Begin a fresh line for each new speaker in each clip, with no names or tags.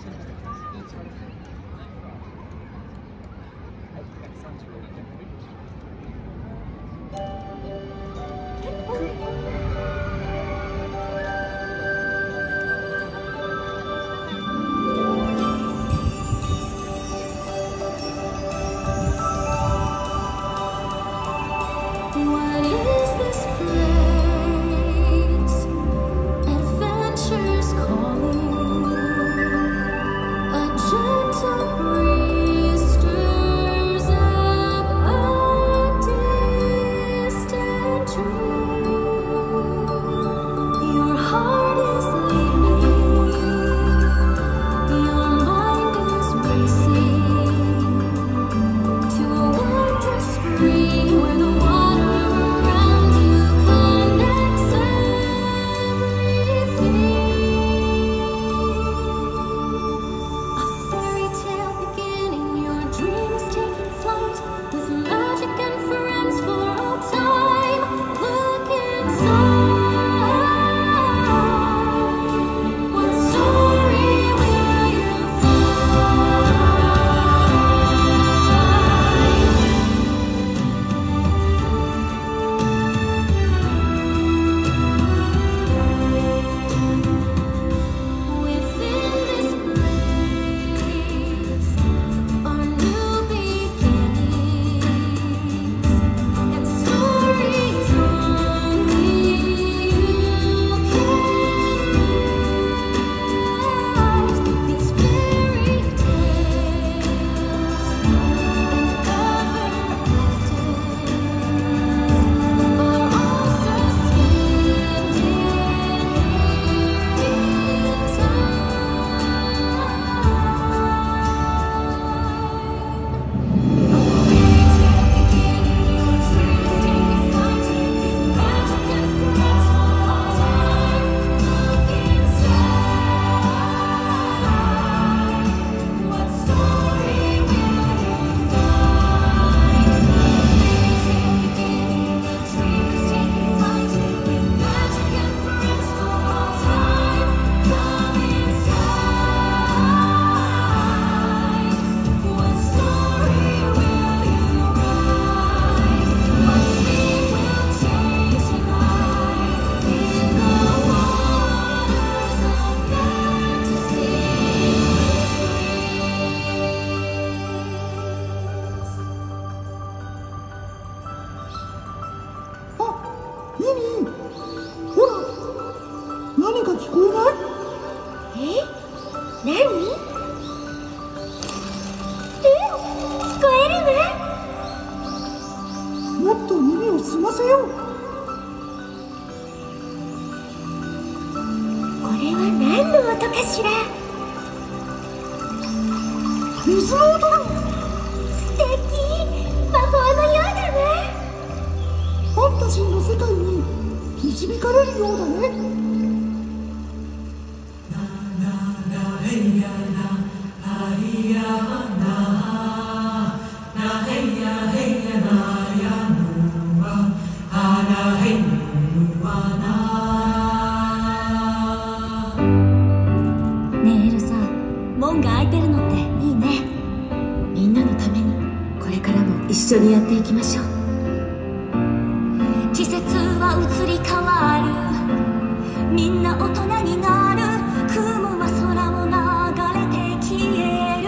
一緒にやっていきましょう。季節は移り変わる、みんな大人になる、雲は空を流れて消える、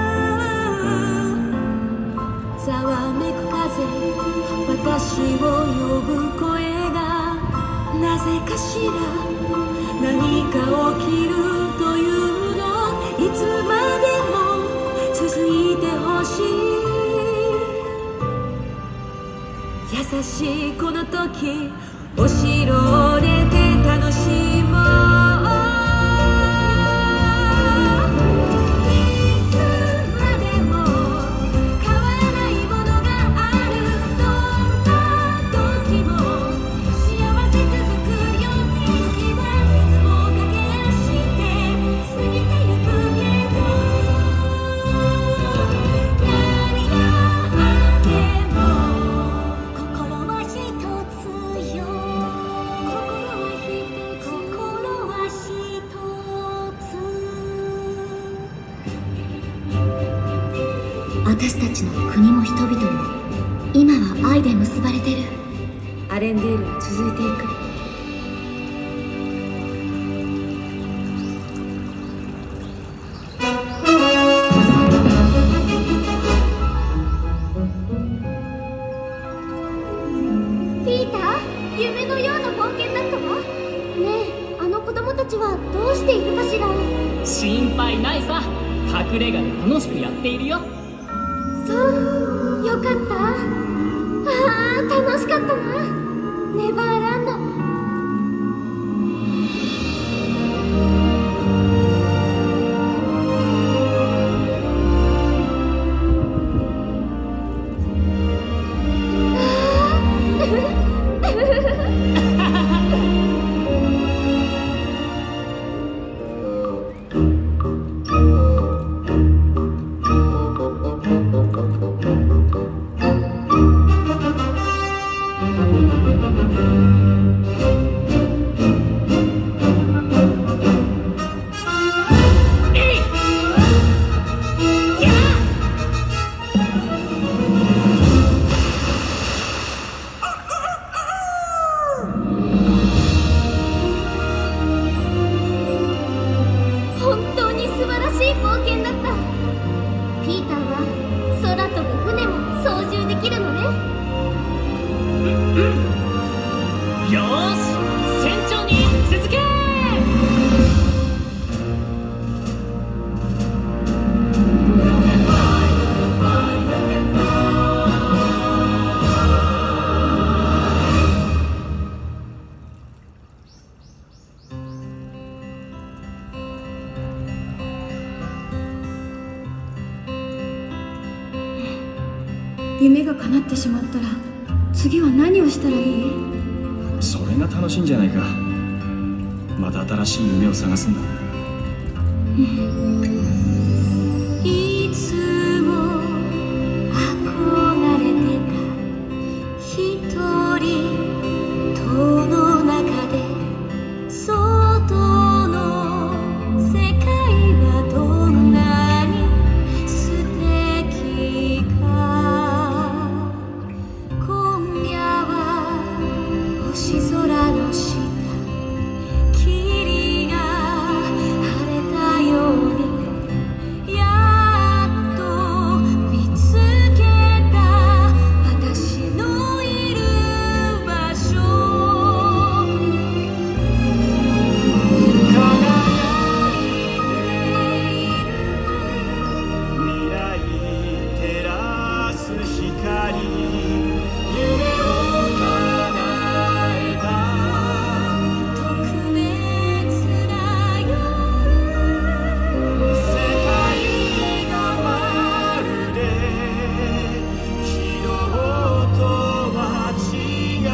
ざわめく風、私を呼ぶ声がなぜかしら、何か起きるというの、いつまでも続いてほしい、優しいこの時、お城を出て楽しもう。心私たちの国も人々も今は愛で結ばれてる。アレンデールは続いていく。
ピーター、夢のような冒険だったわ。ねえ、あの子供たちはどうしているかしら。
心配ないさ。隠れ家で楽しくやっているよ。
そう、よかった。ああ、楽しかったな。ネバーランド。
夢が叶ってしまったら次は何をしたらいい？
それが楽しいんじゃないか。また新しい夢を探すんだ。
いつも憧れてた一人塔の中で外の世界はどんなに素敵か。今夜は星空の下霧が晴れたようにやっと見つけた私のいる場所。輝いている
未来照らす光、夢を叶えた
特別な夜。
世界がまるで昨日とは違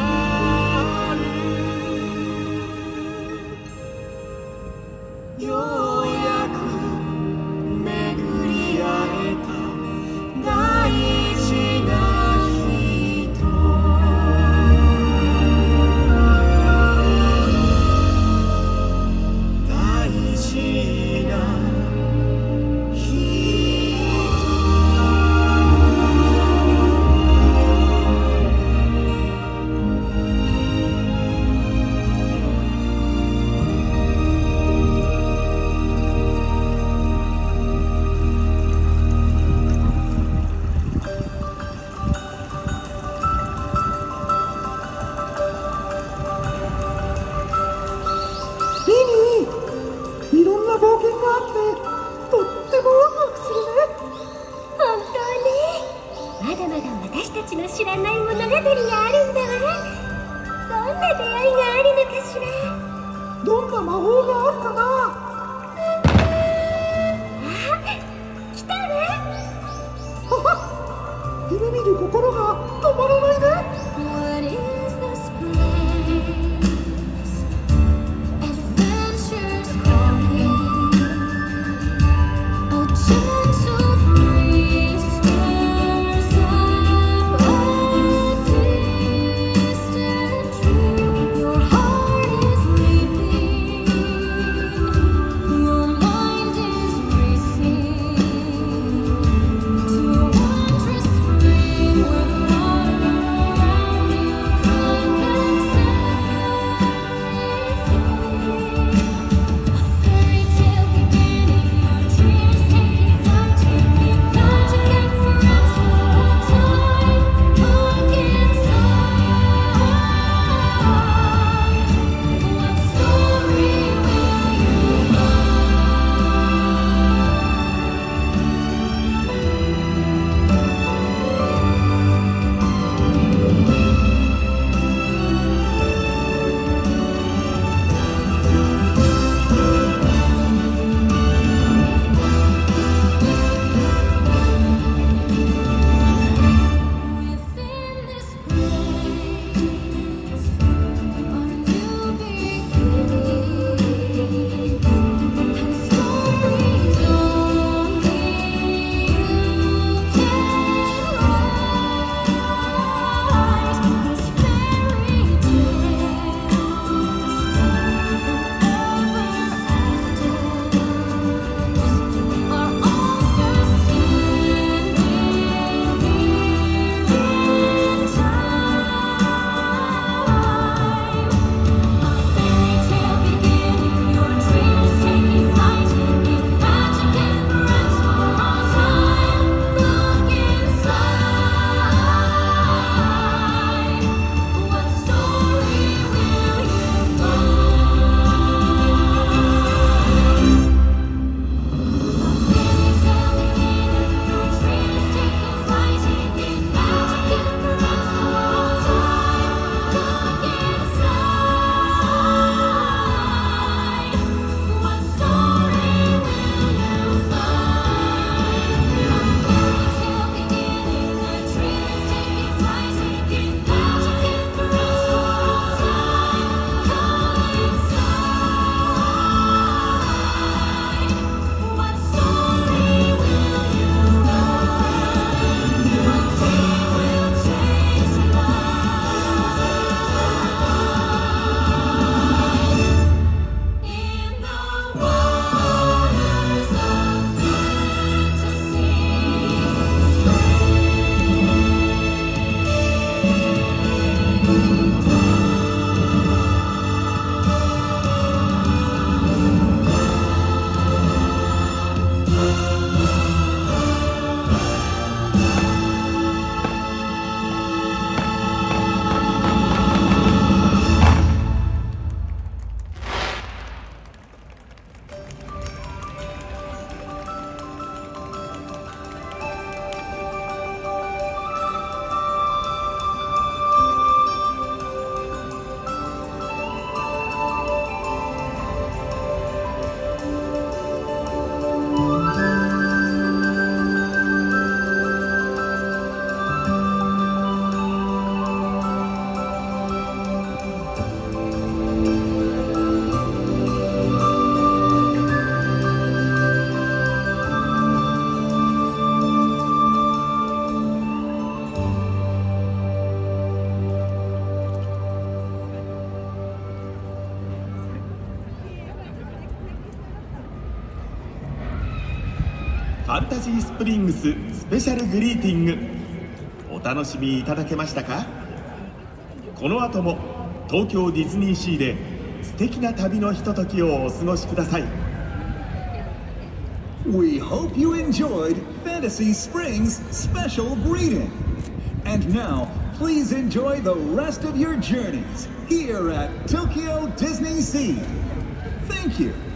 う。ようやく巡り会えた大事な人、大事な人。いろんな冒険があってとってもワクワクするね。
本当にまだまだ私たちの知らない物語があるんだわ。どんな出会いがあるのかしら。
どんな魔法があるかな。
あ、来たね。
はは、夢見る心が止まらないね。
What is this place? Adventures calling. A gentle breeze stirs up a distant dream. Your heart is leaping, your mind is racing to a
ファンタジースプリングススペシャルグリーティング、お楽しみいただけましたか？この後も東京ディズニーシーで素敵な旅のひとときをお過ごしください。
We hope you enjoyed Fantasy Springs Special Greeting. And now, please enjoy the rest of your journeys here at Tokyo Disney Sea. Thank you.